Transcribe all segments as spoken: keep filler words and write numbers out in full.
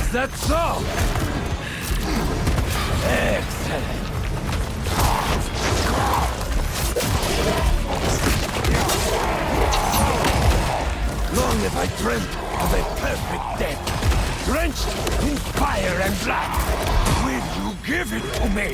Is that so? Excellent. Long have I dreamt of a perfect death, drenched in fire and blood. Will you give it to me?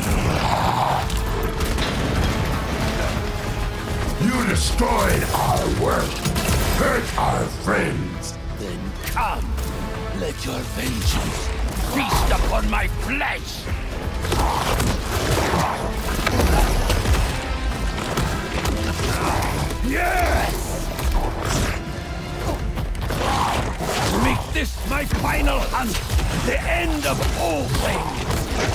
You destroyed our work, hurt our friends. Then come, let your vengeance feast upon my flesh! Yes! Make this my final hunt, the end of all things!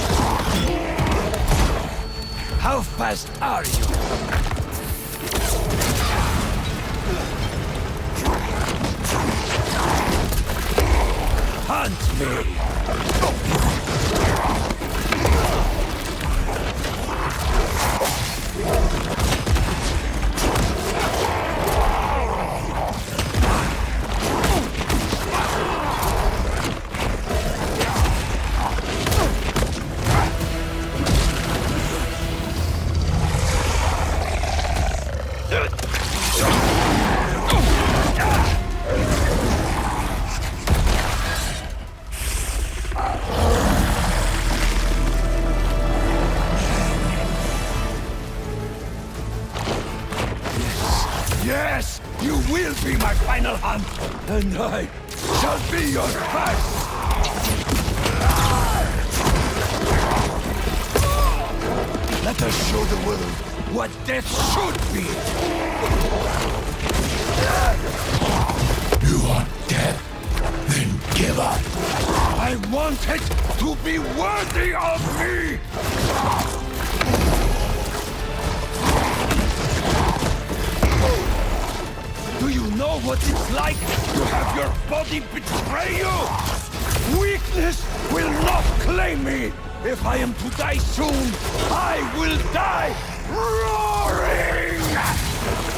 How fast are you? Hunt me! Yes, you will be my final hunt, and I shall be your first! Let us show the world what death should be! You want death? Then give up. I want it to be worthy of me! Do you know what it's like to have your body betray you? Weakness will not claim me! If I am to die soon, I will die roaring!